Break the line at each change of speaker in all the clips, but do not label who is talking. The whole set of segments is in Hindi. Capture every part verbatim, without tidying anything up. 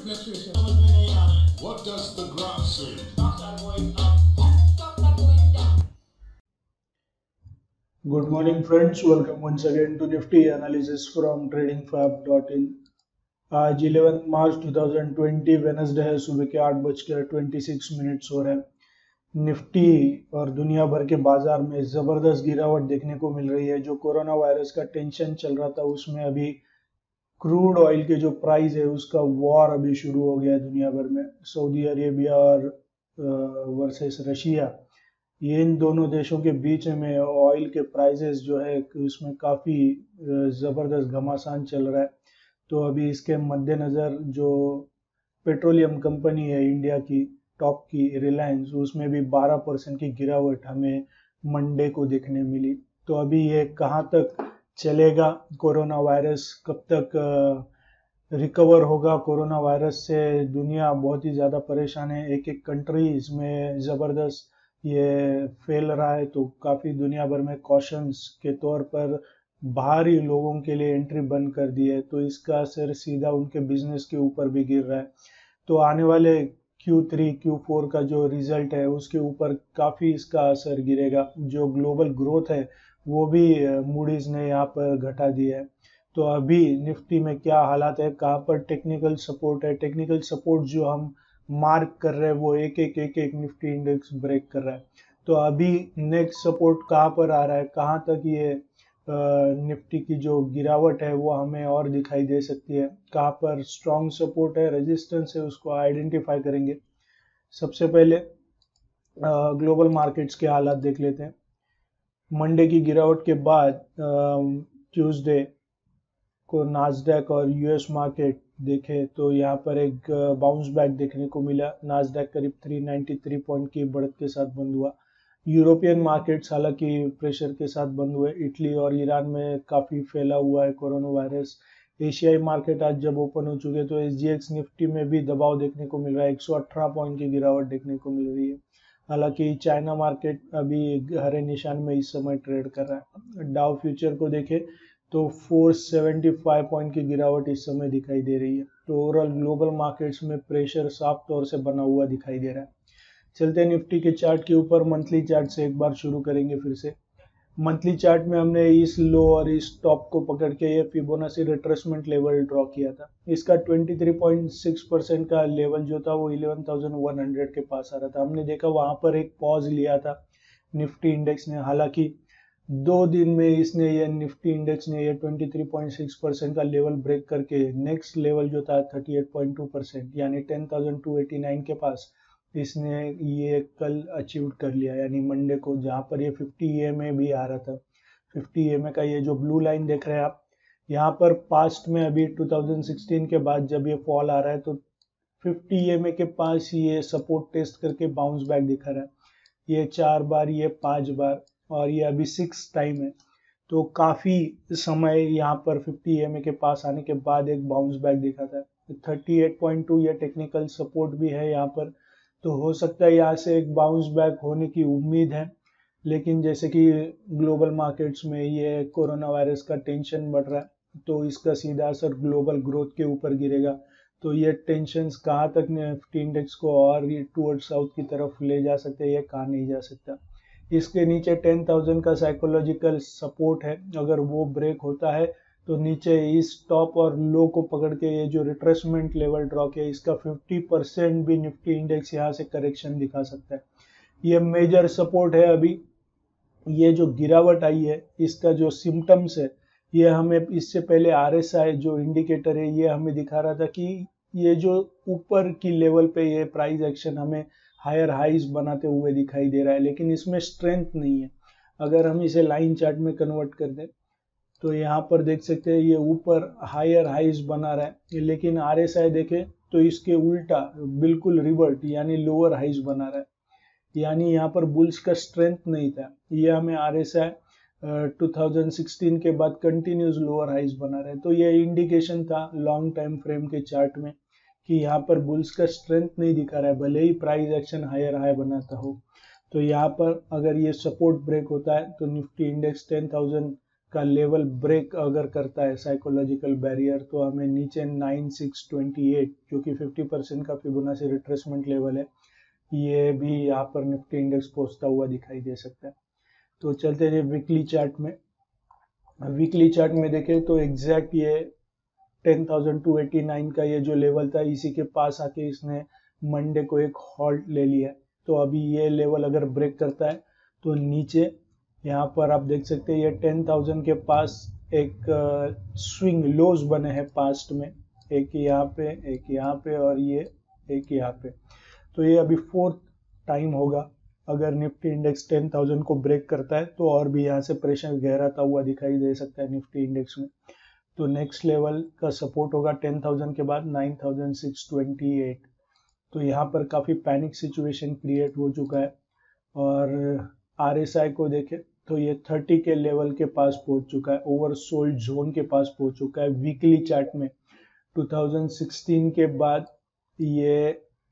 What does the graph say?
Good morning friends, welcome once again to Nifty analysis from trading fab dot in। आज ग्यारह मार्च दो हज़ार बीस वेनसडे है, सुबह के आठ बजकर छब्बीस मिनट्स हो रहे हैं। निफ्टी और दुनिया भर के बाजार में जबरदस्त गिरावट देखने को मिल रही है। जो कोरोना वायरस का टेंशन चल रहा था उसमें अभी क्रूड ऑयल के जो प्राइस है उसका वॉर अभी शुरू हो गया है दुनिया भर में। सऊदी अरेबिया और वर्सेस रशिया, ये इन दोनों देशों के बीच में ऑयल के प्राइसेस जो है उसमें काफ़ी ज़बरदस्त घमासान चल रहा है। तो अभी इसके मद्देनज़र जो पेट्रोलियम कंपनी है इंडिया की टॉप की रिलायंस, उसमें भी बारह परसेंट की गिरावट हमें मंडे को देखने मिली। तो अभी ये कहाँ तक चलेगा, कोरोना वायरस कब तक रिकवर होगा, कोरोना वायरस से दुनिया बहुत ही ज़्यादा परेशान है। एक एक कंट्री इसमें ज़बरदस्त ये फैल रहा है, तो काफ़ी दुनिया भर में कॉशंस के तौर पर बाहरी लोगों के लिए एंट्री बंद कर दी है। तो इसका असर सीधा उनके बिजनेस के ऊपर भी गिर रहा है। तो आने वाले क्यू थ्री क्यू फोर का जो रिजल्ट है उसके ऊपर काफ़ी इसका असर गिरेगा। जो ग्लोबल ग्रोथ है वो भी मूडीज ने यहाँ पर घटा दिया है। तो अभी निफ्टी में क्या हालात है, कहाँ पर टेक्निकल सपोर्ट है, टेक्निकल सपोर्ट जो हम मार्क कर रहे हैं वो एक एक एक एक निफ्टी इंडेक्स ब्रेक कर रहा है। तो अभी नेक्स्ट सपोर्ट कहाँ पर आ रहा है, कहाँ तक ये निफ्टी की जो गिरावट है वो हमें और दिखाई दे सकती है, कहाँ पर स्ट्रॉन्ग सपोर्ट है, रेजिस्टेंस है, उसको आइडेंटिफाई करेंगे। सबसे पहले ग्लोबल मार्केट्स के हालात देख लेते हैं। मंडे की गिरावट के बाद ट्यूसडे को नास्डैक और यूएस मार्केट देखे तो यहाँ पर एक बाउंस बैक देखने को मिला। नास्डैक करीब तीन सौ तिरानवे पॉइंट की बढ़त के साथ बंद हुआ। यूरोपियन मार्केट्स हालांकि प्रेशर के साथ बंद हुए। इटली और ईरान में काफ़ी फैला हुआ है कोरोना वायरस। एशियाई मार्केट आज जब ओपन हो चुके तो एसजीएक्स निफ्टी में भी दबाव देखने को मिल रहा है, एक सौ अठारह पॉइंट की गिरावट देखने को मिल रही है। हालांकि चाइना मार्केट अभी हरे निशान में इस समय ट्रेड कर रहा है। डाउ फ्यूचर को देखें तो चार सौ पचहत्तर पॉइंट की गिरावट इस समय दिखाई दे रही है। तो ओवरऑल ग्लोबल मार्केट्स में प्रेशर साफ तौर से बना हुआ दिखाई दे रहा है। चलते हैं निफ्टी के चार्ट के ऊपर। मंथली चार्ट से एक बार शुरू करेंगे फिर से। मंथली चार्ट में हमने इस लो और इस टॉप को पकड़ के ये फिबोनाची रिट्रेसमेंट लेवल ड्रॉ किया था। इसका तेईस पॉइंट छह परसेंट का लेवल जो था वो ग्यारह हज़ार एक सौ के पास आ रहा था। हमने देखा वहां पर एक पॉज लिया था निफ्टी इंडेक्स ने। हालांकि दो दिन में इसने ये निफ्टी इंडेक्स ने ये तेईस पॉइंट छह परसेंट का लेवल ब्रेक करके नेक्स्ट लेवल जो था अड़तीस पॉइंट दो परसेंट यानी दस हज़ार दो सौ नवासी के पास इसने ये कल अचीव कर लिया, यानी मंडे को, जहाँ पर ये पचास ईएमए भी आ रहा था। पचास ईएमए का ये जो ब्लू लाइन देख रहे हैं आप, यहाँ पर पास्ट में अभी दो हज़ार सोलह के बाद जब ये फॉल आ रहा है तो पचास ईएमए के पास ये सपोर्ट टेस्ट करके बाउंस बैक दिखा रहा है। ये चार बार, ये पांच बार और ये अभी सिक्स टाइम है। तो काफ़ी समय यहाँ पर पचास ईएमए के पास आने के बाद एक बाउंस बैक दिखा था। अड़तीस पॉइंट दो ये टेक्निकल सपोर्ट भी है यहाँ पर, तो हो सकता है यहाँ से एक बाउंस बैक होने की उम्मीद है। लेकिन जैसे कि ग्लोबल मार्केट्स में ये कोरोना वायरस का टेंशन बढ़ रहा है तो इसका सीधा असर ग्लोबल ग्रोथ के ऊपर गिरेगा। तो ये टेंशन कहाँ तक निफ्टी इंडेक्स को और टूवर्ड साउथ की तरफ ले जा सकते हैं, ये कहा नहीं जा सकता। इसके नीचे दस हज़ार का साइकोलॉजिकल सपोर्ट है, अगर वो ब्रेक होता है तो नीचे इस टॉप और लो को पकड़ के ये जो रिट्रेसमेंट लेवल ड्रॉ किया इसका पचास परसेंट भी निफ्टी इंडेक्स यहाँ से करेक्शन दिखा सकता है। ये मेजर सपोर्ट है। अभी ये जो गिरावट आई है इसका जो सिम्टम्स है ये हमें इससे पहले आरएसआई जो इंडिकेटर है ये हमें दिखा रहा था कि ये जो ऊपर की लेवल पे ये प्राइस एक्शन हमें हायर हाइज बनाते हुए दिखाई दे रहा है, लेकिन इसमें स्ट्रेंथ नहीं है। अगर हम इसे लाइन चार्ट में कन्वर्ट कर दें तो यहाँ पर देख सकते हैं ये ऊपर हायर हाइज बना रहा है, लेकिन आरएसआई देखें तो इसके उल्टा बिल्कुल रिवर्ट यानी लोअर हाइज बना रहा है। यानी यहाँ पर बुल्स का स्ट्रेंथ नहीं था। ये हमें आरएसआई दो हज़ार सोलह के बाद कंटिन्यूस लोअर हाइज बना रहा है। तो ये इंडिकेशन था लॉन्ग टाइम फ्रेम के चार्ट में कि यहाँ पर बुल्स का स्ट्रेंथ नहीं दिखा रहा है, भले ही प्राइस एक्शन हायर हाई बनाता हो। तो यहाँ पर अगर ये सपोर्ट ब्रेक होता है तो निफ्टी इंडेक्स दस हज़ार का लेवल ब्रेक अगर करता है साइकोलॉजिकल बैरियर, तो हमें नीचे नाइन सिक्स ट्वेंटी एट जो कि फिफ्टी परसेंट का फिबोनाची रिट्रेसमेंट लेवल है, ये भी यहाँ पर निफ्टी इंडेक्स पहुंचता हुआ दिखाई दे सकता है। तो चलते हैं वीकली चार्ट में। वीकली चार्ट में देखें तो एग्जैक्ट ये ten thousand two eighty nine का ये जो लेवल था, इसी के पास आके इसने मंडे को एक हॉल्ट ले लिया है। तो अभी ये लेवल अगर ब्रेक करता है तो नीचे यहाँ पर आप देख सकते हैं ये टेन थाउजेंड के पास एक स्विंग लोज बने हैं पास्ट में, एक यहाँ पे, एक यहाँ पे और ये एक यहाँ पे। तो ये अभी फोर्थ टाइम होगा अगर निफ्टी इंडेक्स टेन थाउजेंड को ब्रेक करता है तो, और भी यहाँ से प्रेशर गहराता हुआ दिखाई दे सकता है निफ्टी इंडेक्स में। तो नेक्स्ट लेवल का सपोर्ट होगा टेन थाउजेंड के बाद nine thousand six twenty eight. तो यहाँ पर काफ़ी पैनिक सिचुएशन क्रिएट हो चुका है। और आरएसआई को देखें तो ये थर्टी के लेवल के पास पहुंच चुका है, ओवरसोल्ड जोन के पास पहुंच चुका है। वीकली चार्ट में टू थाउजेंड सिक्सटीन के बाद ये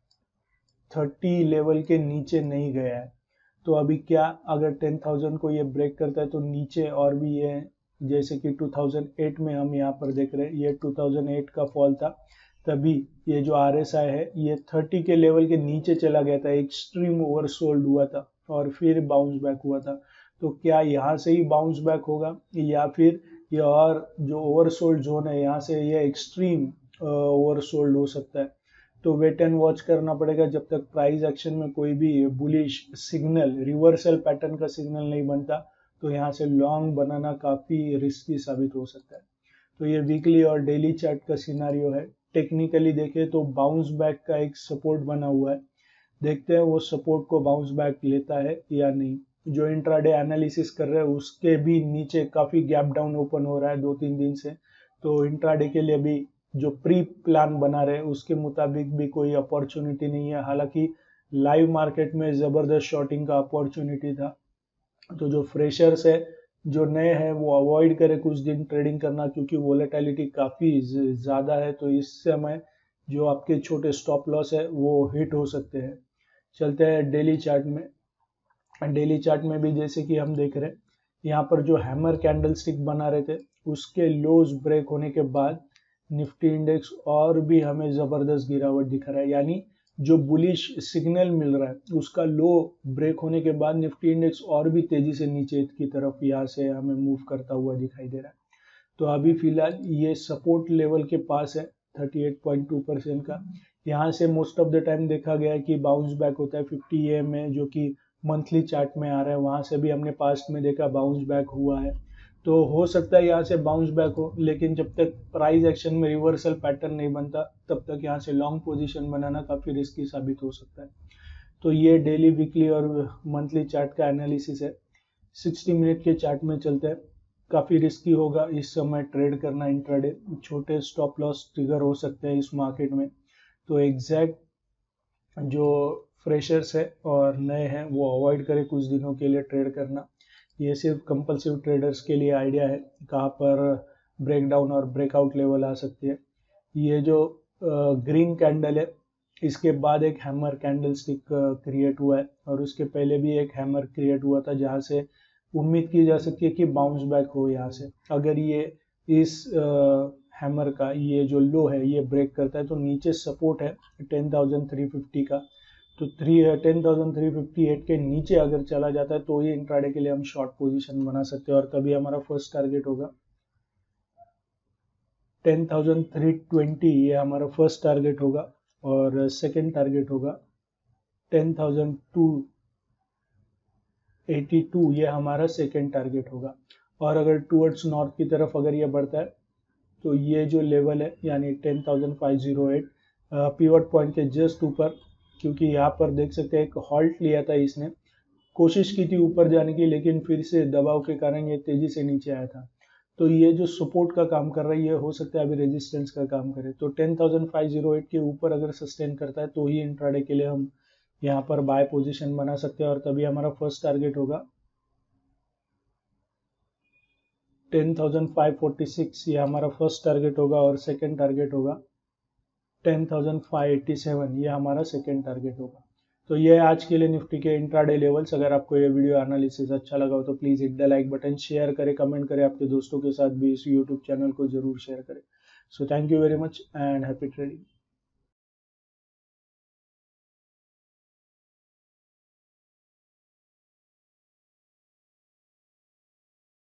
थर्टी लेवल के नीचे नहीं गया है। तो अभी क्या अगर टेन थाउजेंड को ये ब्रेक करता है तो नीचे और भी ये, जैसे कि टू थाउजेंड एट में हम यहाँ पर देख रहे हैं, ये टू थाउजेंड एट का फॉल था, तभी ये जो आरएसआई है ये थर्टी के लेवल के नीचे चला गया था, एक्सट्रीम ओवरसोल्ड हुआ था और फिर बाउंस बैक हुआ था। तो क्या यहाँ से ही बाउंस बैक होगा या फिर ये और जो ओवरसोल्ड जोन है यहाँ से ये एक्सट्रीम ओवरसोल्ड हो सकता है। तो वेट एंड वॉच करना पड़ेगा जब तक प्राइस एक्शन में कोई भी बुलिश सिग्नल, रिवर्सल पैटर्न का सिग्नल नहीं बनता, तो यहाँ से लॉन्ग बनाना काफ़ी रिस्की साबित हो सकता है। तो ये वीकली और डेली चार्ट का सिनारियो है। टेक्निकली देखें तो बाउंस बैक का एक सपोर्ट बना हुआ है, देखते हैं वो सपोर्ट को बाउंस बैक लेता है या नहीं। जो इंट्राडे एनालिसिस कर रहे हैं उसके भी नीचे काफ़ी गैप डाउन ओपन हो रहा है दो तीन दिन से। तो इंट्राडे के लिए भी जो प्री प्लान बना रहे उसके मुताबिक भी कोई अपॉर्चुनिटी नहीं है। हालांकि लाइव मार्केट में ज़बरदस्त शॉर्टिंग का अपॉर्चुनिटी था। तो जो फ्रेशर्स है, जो नए हैं, वो अवॉइड करें कुछ दिन ट्रेडिंग करना, क्योंकि वोलेटिलिटी काफ़ी ज़्यादा है। तो इस समय जो आपके छोटे स्टॉप लॉस है वो हिट हो सकते हैं। चलते हैं डेली चार्ट में। डेली चार्ट में भी जैसे कि हम देख रहे हैं यहाँ पर जो हैमर कैंडल स्टिक बना रहे थे उसके लोज ब्रेक होने के बाद निफ्टी इंडेक्स और भी हमें ज़बरदस्त गिरावट दिखा रहा है, यानी जो बुलिश सिग्नल मिल रहा है उसका लो ब्रेक होने के बाद निफ्टी इंडेक्स और भी तेजी से नीचे की तरफ यहाँ से हमें मूव करता हुआ दिखाई दे रहा है। तो अभी फिलहाल ये सपोर्ट लेवल के पास है thirty eight point two percent का। यहाँ से मोस्ट ऑफ द टाइम देखा गया है कि बाउंस बैक होता है फिफ्टी ए में, जो कि मंथली चार्ट में आ रहा है, वहाँ से भी हमने पास्ट में देखा बाउंस बैक हुआ है। तो हो सकता है यहाँ से बाउंस बैक हो, लेकिन जब तक प्राइस एक्शन में रिवर्सल पैटर्न नहीं बनता तब तक यहाँ से लॉन्ग पोजीशन बनाना काफ़ी रिस्की साबित हो सकता है। तो ये डेली, वीकली और मंथली चार्ट का एनालिसिस है। सिक्सटी मिनट के चार्ट में चलते हैं। काफ़ी रिस्की होगा इस समय ट्रेड करना इंट्राडे, छोटे स्टॉप लॉस ट्रिगर हो सकते हैं इस मार्केट में। तो एग्जैक्ट जो फ्रेशर्स है और नए हैं वो अवॉइड करें कुछ दिनों के लिए ट्रेड करना। ये सिर्फ कंपल्सिव ट्रेडर्स के लिए आइडिया है कहाँ पर ब्रेकडाउन और ब्रेकआउट लेवल आ सकती है। ये जो ग्रीन कैंडल है इसके बाद एक हैमर कैंडल स्टिक क्रिएट हुआ है और उसके पहले भी एक हैमर क्रिएट हुआ था, जहाँ से उम्मीद की जा सकती है कि बाउंस बैक हो यहाँ से। अगर ये इस हैमर का ये जो लो है ये ब्रेक करता है तो नीचे सपोर्ट है टेन थाउजेंड थ्री फिफ्टी का। तो three ten thousand three fifty eight के नीचे अगर चला जाता है तो ये इंट्राडे के लिए हम शॉर्ट पोजीशन बना सकते हैं और तभी हमारा फर्स्ट टारगेट होगा टेन थाउजेंड थ्री ट्वेंटी, ये हमारा फर्स्ट टारगेट होगा और सेकंड टारगेट होगा ten thousand two eighty two, ये हमारा सेकंड टारगेट होगा। और अगर टूवर्ड्स नॉर्थ की तरफ अगर ये बढ़ता है तो ये जो लेवल है यानी ten thousand five hundred eight pivot point के जस्ट ऊपर, क्योंकि यहाँ पर देख सकते हैं एक हॉल्ट लिया था इसने, कोशिश की थी ऊपर जाने की लेकिन फिर से दबाव के कारण ये तेजी से नीचे आया था। तो ये जो सपोर्ट का काम कर रहा है ये हो सकता है अभी रेजिस्टेंस का काम करे। तो ten thousand five hundred eight के ऊपर अगर सस्टेन करता है तो ही इंट्राडे के लिए हम यहाँ पर बाय पोजीशन बना सकते हैं और तभी हमारा फर्स्ट टारगेट होगा ten thousand five forty six, ये हमारा फर्स्ट टारगेट होगा और सेकंड टारगेट होगा ten thousand five eighty seven, ये हमारा सेकंड टारगेट होगा। तो ये आज के लिए निफ्टी के इंट्राडे लेवल्स। अगर आपको ये वीडियो एनालिसिस अच्छा लगा हो तो please hit the like button, share करें, कमेंट करें, आपके दोस्तों के साथ भी इस यूट्यूब चैनल को जरूर शेयर करें। So thank you very much and happy trading.